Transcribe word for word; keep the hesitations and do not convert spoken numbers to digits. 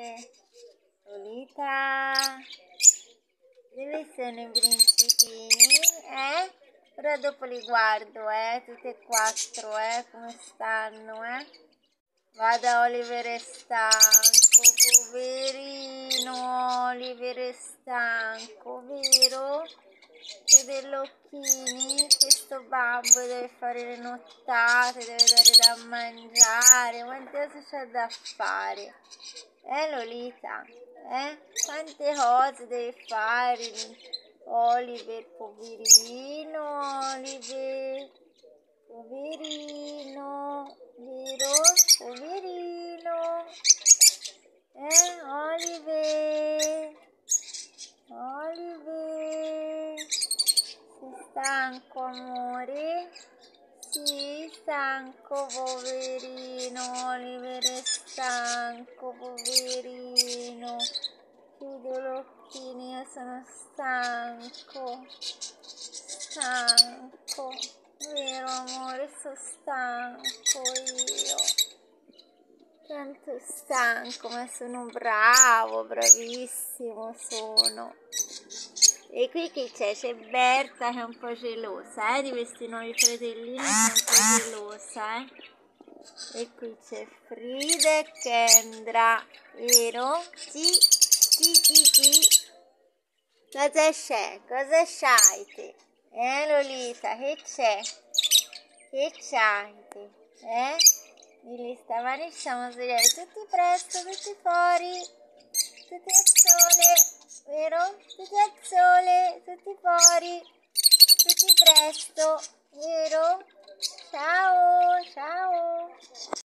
Lolita, dove sono i principini? Eh? Ora dopo li guardo, eh? Tutti e quattro, eh? Come stanno, eh? Guarda, Oliver è stanco, poverino, Oliver è stanco, vero? Chiude gli occhini, questo babbo deve fare le nottate, deve dare da mangiare, quante cose c'ha da fare? Eh Lolita, eh? Quante cose deve fare Oliver, poverino, Oliver, poverino, vero? Poverino, eh Oliver, Oliver, sei stanco amore? Sì, stanco, poverino, Oliver è stanco, poverino. Chiudo gli occhini, io sono stanco, stanco, vero amore, sono stanco io. Tanto stanco, ma sono bravo, bravissimo sono. E qui chi c'è? C'è Berta che è un po' gelosa, eh, di questi nuovi fratellini, che è un po' gelosa, eh. E qui c'è Frida e Kendra, vero? Sì, sì, sì, sì. Cosa c'è? Cosa c'hai te? Eh Lolita, che c'è? Che c'hai te? Eh? Di stamani ci siamo svegliati tutti presto, tutti fuori, tutti al sole, vero? Tutti al sole, tutti fuori, tutti presto, vero? Ciao, ciao!